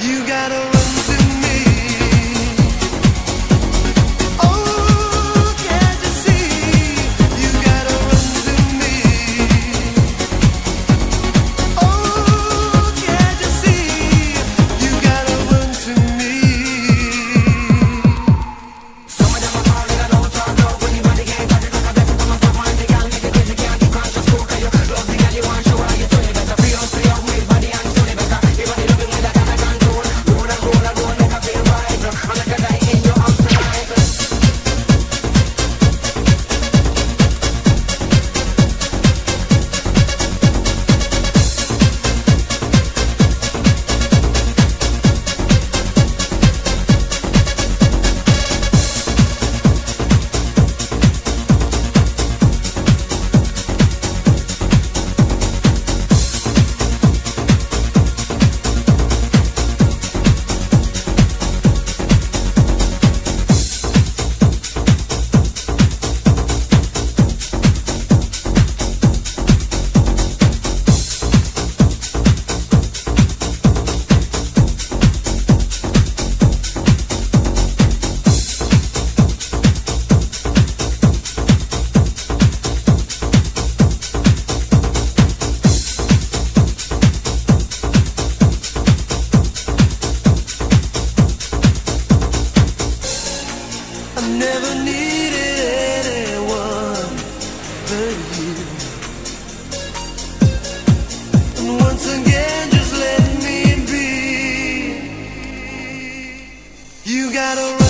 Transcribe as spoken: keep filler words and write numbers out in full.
You gotta run to me. Oh, can't you see? You gotta run to me. Oh, can't you see? You gotta run to me. Some of them are calling and don't talk now. When you want the game, got it like a blessing from above. Mind the girl, make it crazy, can't keep conscious. Cool, 'cause you love the girl, you want show her you turn it better. Free up, free up, with body and soul it better. Even the loving with that kind of control. Roll and roll and roll, make her feel right. And like a die in your arms tonight. I never needed anyone but you. And once again, just let me be. You gotta run.